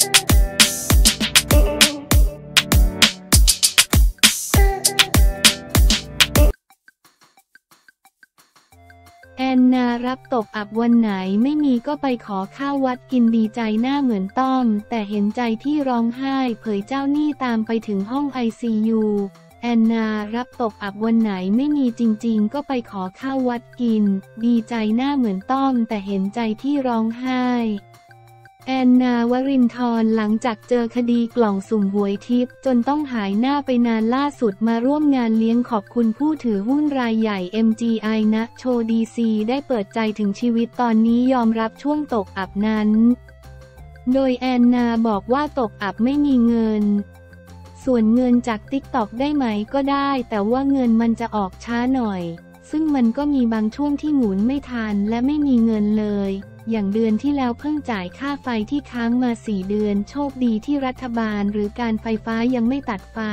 แอนนารับตกอับวันไหนไม่มีก็ไปขอข้าววัดกินดีใจหน้าเหมือนต้อมแต่เห็นใจที่ร้องไห้เผยเจ้าหนี้ตามไปถึงห้อง ICU แอนนารับตกอับวันไหนไม่มีจริงๆก็ไปขอข้าววัดกินดีใจหน้าเหมือนต้อมแต่เห็นใจที่ร้องไห้แอนนาวรินทร์หลังจากเจอคดีกล่องสุ่มหวยทิพย์จนต้องหายหน้าไปนานล่าสุดมาร่วมงานเลี้ยงขอบคุณผู้ถือหุ้นรายใหญ่ MGI นะโชว์ดีซีได้เปิดใจถึงชีวิตตอนนี้ยอมรับช่วงตกอับนั้นโดยแอนนาบอกว่าตกอับไม่มีเงินส่วนเงินจาก TikTok ได้ไหมก็ได้แต่ว่าเงินมันจะออกช้าหน่อยซึ่งมันก็มีบางช่วงที่หมุนไม่ทันและไม่มีเงินเลยอย่างเดือนที่แล้วเพิ่งจ่ายค่าไฟที่ค้างมา4 เดือนโชคดีที่รัฐบาลหรือการไฟฟ้ายังไม่ตัดไฟ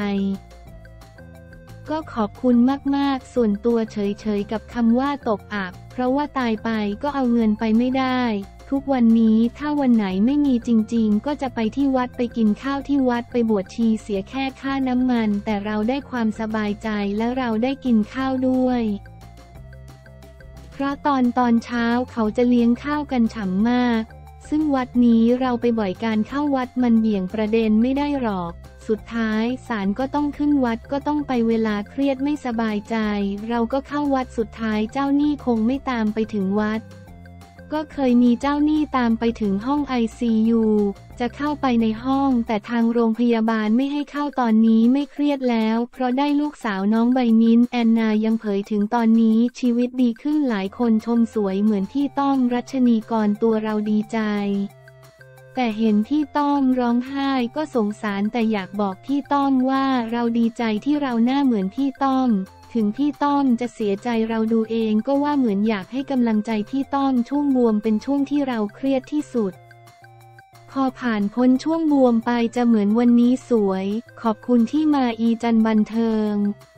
ก็ขอบคุณมากๆส่วนตัวเฉยๆกับคำว่าตกอับเพราะว่าตายไปก็เอาเงินไปไม่ได้ทุกวันนี้ถ้าวันไหนไม่มีจริงๆก็จะไปที่วัดไปกินข้าวที่วัดไปบวชชีเสียแค่ค่าน้ำมันแต่เราได้ความสบายใจและเราได้กินข้าวด้วยเพราะตอนเช้าเขาจะเลี้ยงข้าวกันฉ่ำมากซึ่งวัดนี้เราไปบ่อยการเข้าวัดมันเบี่ยงประเด็นไม่ได้หรอกสุดท้ายศาลก็ต้องขึ้นวัดก็ต้องไปเวลาเครียดไม่สบายใจเราก็เข้าวัดสุดท้ายเจ้าหนี้คงไม่ตามไปถึงวัดก็เคยมีเจ้าหนี้ตามไปถึงห้อง ICU จะเข้าไปในห้องแต่ทางโรงพยาบาลไม่ให้เข้าตอนนี้ไม่เครียดแล้วเพราะได้ลูกสาวน้องใบมิ้นแอนนายังเผยถึงตอนนี้ชีวิตดีขึ้นหลายคนชมสวยเหมือนที่ต้อมรัชนีกรตัวเราดีใจแต่เห็นที่ต้อมร้องไห้ก็สงสารแต่อยากบอกพี่ต้อมว่าเราดีใจที่เราหน้าเหมือนพี่ต้อมถึงพี่ต้อมจะเสียใจเราดูเองก็ว่าเหมือนอยากให้กำลังใจพี่ต้อมช่วงบวมเป็นช่วงที่เราเครียดที่สุดพอผ่านพ้นช่วงบวมไปจะเหมือนวันนี้สวยขอบคุณที่มาอีจันบันเทิง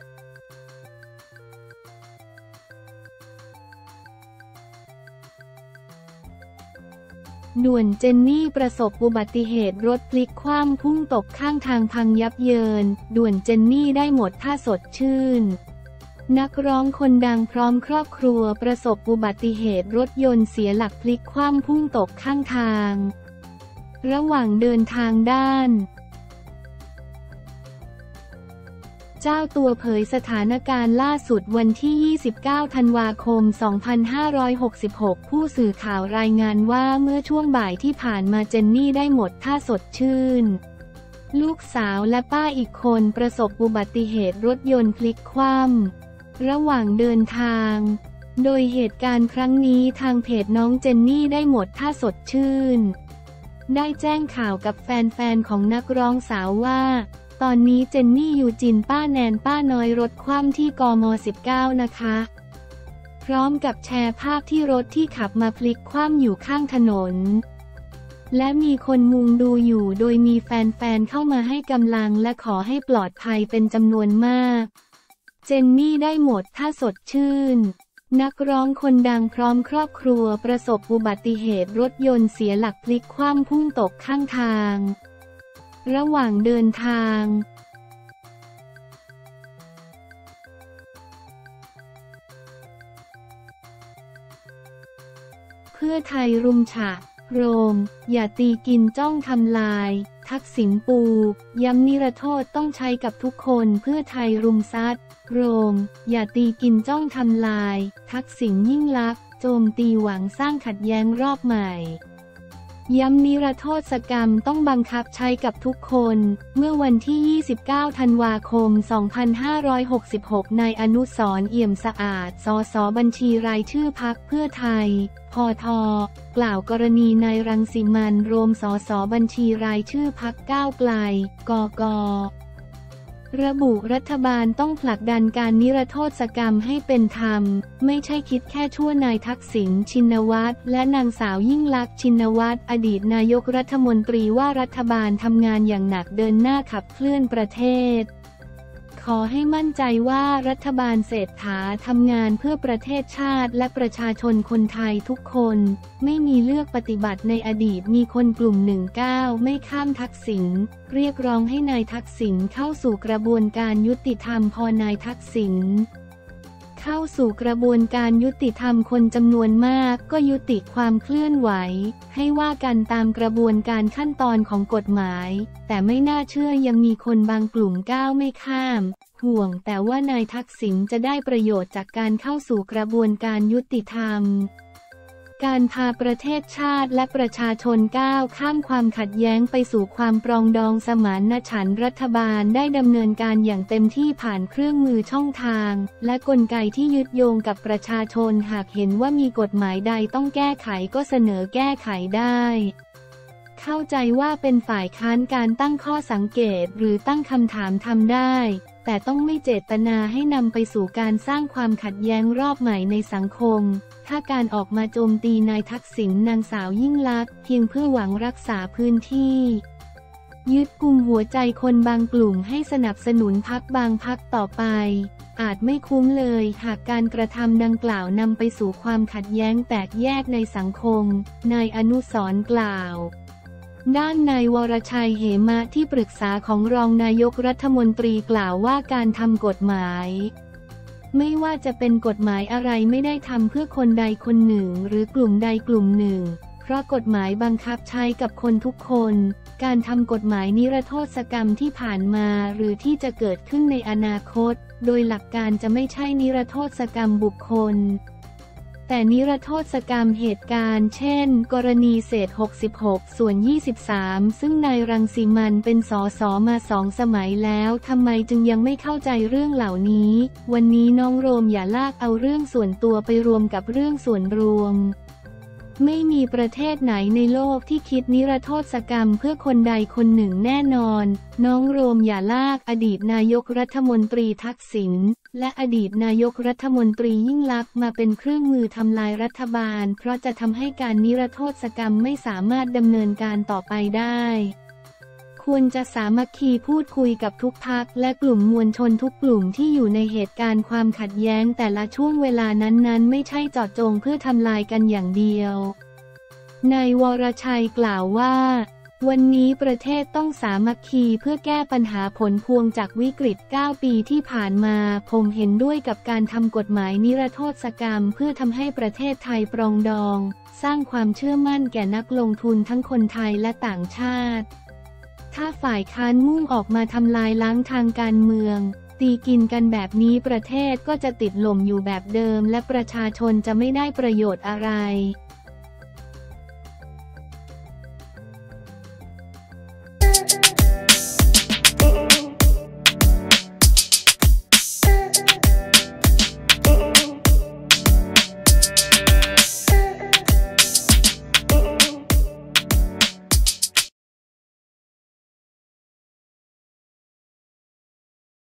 ด่วนเจนนี่ประสบอุบัติเหตุรถพลิกคว่ำพุ่งตกข้างทางพังยับเยินด่วนเจนนี่ได้หมดถ้าสดชื่นนักร้องคนดังพร้อมครอบครัวประสบอุบัติเหตุรถยนต์เสียหลักพลิกคว่ำพุ่งตกข้างทางระหว่างเดินทางด้านเจ้าตัวเผยสถานการณ์ล่าสุดวันที่ 29 ธันวาคม 2566 ผู้สื่อข่าวรายงานว่าเมื่อช่วงบ่ายที่ผ่านมาเจนนี่ได้หมดถ้าสดชื่นลูกสาวและป้าอีกคนประสบอุบัติเหตุรถยนต์พลิกคว่ำระหว่างเดินทางโดยเหตุการณ์ครั้งนี้ทางเพจน้องเจนนี่ได้หมดถ้าสดชื่นได้แจ้งข่าวกับแฟนๆของนักร้องสาวว่าตอนนี้เจนนี่อยู่จินป้าแนนป้าน้อยรถคว่ำที่กม19นะคะพร้อมกับแชร์ภาพที่รถที่ขับมาพลิกคว่ำอยู่ข้างถนนและมีคนมุงดูอยู่โดยมีแฟนๆเข้ามาให้กำลังและขอให้ปลอดภัยเป็นจำนวนมากเจนนี่ได้หมดถ้าสดชื่นนักร้องคนดังพร้อมครอบครัวประสบอุบัติเหตุรถยนต์เสียหลักพลิกคว่ำพุ่งตกข้างทางระหว่างเดินทางเพื่อไทยรุมฉะโรมอย่าตีกินจ้องทำลายทักษิณปูย้ำนิรโทษต้องใช้กับทุกคนเพื่อไทยรุมซัดโรมอย่าตีกินจ้องทำลายทักษิณยิ่งลักษณ์โจมตีหวังสร้างขัดแย้งรอบใหม่ย้ำนิรโทษกรรมต้องบังคับใช้กับทุกคนเมื่อวันที่ 29 ธันวาคม 2566 นายอนุสรณ์ เอี่ยมสะอาด สส.บัญชีรายชื่อพรรคเพื่อไทย พท.กล่าวกรณีนายรังสิมันต์ โรม สส.บัญชีรายชื่อพรรคก้าวไกล กก.ระบุรัฐบาลต้องผลักดันการนิรโทษกรรมให้เป็นธรรมไม่ใช่คิดแค่ชั่วนายทักษิณชินวัตรและนางสาวยิ่งลักษณ์ชินวัตรอดีตนายกรัฐมนตรีว่ารัฐบาลทำงานอย่างหนักเดินหน้าขับเคลื่อนประเทศขอให้มั่นใจว่ารัฐบาลเศรษฐาทำงานเพื่อประเทศชาติและประชาชนคนไทยทุกคนไม่มีเลือกปฏิบัติในอดีตมีคนกลุ่ม19ไม่ข้ามทักษิณเรียกร้องให้นายทักษิณเข้าสู่กระบวนการยุติธรรมพอนายทักษิณเข้าสู่กระบวนการยุติธรรมคนจำนวนมากก็ยุติความเคลื่อนไหวให้ว่ากันตามกระบวนการขั้นตอนของกฎหมายแต่ไม่น่าเชื่อยังมีคนบางกลุ่มก้าวไม่ข้ามห่วงแต่ว่านายทักษิณจะได้ประโยชน์จากการเข้าสู่กระบวนการยุติธรรมการพาประเทศชาติและประชาชนก้าวข้ามความขัดแย้งไปสู่ความปรองดองสมานฉันท์รัฐบาลได้ดำเนินการอย่างเต็มที่ผ่านเครื่องมือช่องทางและกลไกที่ยึดโยงกับประชาชนหากเห็นว่ามีกฎหมายใดต้องแก้ไขก็เสนอแก้ไขได้เข้าใจว่าเป็นฝ่ายค้านการตั้งข้อสังเกตหรือตั้งคำถามทำได้แต่ต้องไม่เจตนาให้นำไปสู่การสร้างความขัดแย้งรอบใหม่ในสังคมถ้าการออกมาโจมตีนายทักษิณนางสาวยิ่งลักษณ์เพียงเพื่อหวังรักษาพื้นที่ยึดกุมหัวใจคนบางกลุ่มให้สนับสนุนพรรคบางพรรคต่อไปอาจไม่คุ้มเลยหากการกระทำดังกล่าวนำไปสู่ความขัดแย้งแตกแยกในสังคมนายอนุสรณ์กล่าวด้านนายวรชัยเหมะที่ปรึกษาของรองนายกรัฐมนตรีกล่าวว่าการทำกฎหมายไม่ว่าจะเป็นกฎหมายอะไรไม่ได้ทำเพื่อคนใดคนหนึ่งหรือกลุ่มใดกลุ่มหนึ่งเพราะกฎหมายบังคับใช้กับคนทุกคนการทำกฎหมายนิรโทษกรรมที่ผ่านมาหรือที่จะเกิดขึ้นในอนาคตโดยหลักการจะไม่ใช่นิรโทษกรรมบุคคลแต่นิรโทษกรรมเหตุการณ์เช่นกรณีเศษ66ส่วน23ซึ่งนายรังสิมันเป็นสสมา2 สมัยแล้วทำไมจึงยังไม่เข้าใจเรื่องเหล่านี้วันนี้น้องโรมอย่าลากเอาเรื่องส่วนตัวไปรวมกับเรื่องส่วนรวมไม่มีประเทศไหนในโลกที่คิดนิรโทษกรรมเพื่อคนใดคนหนึ่งแน่นอนน้องโรมอย่าลากอดีตนายกรัฐมนตรีทักษิณและอดีตนายกรัฐมนตรียิ่งลักษณ์มาเป็นเครื่องมือทำลายรัฐบาลเพราะจะทำให้การนิรโทษกรรมไม่สามารถดำเนินการต่อไปได้ควรจะสามัคคีพูดคุยกับทุกพรรคและกลุ่มมวลชนทุกกลุ่มที่อยู่ในเหตุการณ์ความขัดแย้งแต่ละช่วงเวลานั้นๆไม่ใช่เจาะจงเพื่อทำลายกันอย่างเดียวนายวรชัยกล่าวว่าวันนี้ประเทศต้องสามัคคีเพื่อแก้ปัญหาผลพวงจากวิกฤต9 ปีที่ผ่านมาผมเห็นด้วยกับการทำกฎหมายนิรโทษกรรมเพื่อทำให้ประเทศไทยปรองดองสร้างความเชื่อมั่นแก่นักลงทุนทั้งคนไทยและต่างชาติถ้าฝ่ายค้านมุ่งออกมาทำลายล้างทางการเมืองตีกินกันแบบนี้ประเทศก็จะติดลมอยู่แบบเดิมและประชาชนจะไม่ได้ประโยชน์อะไร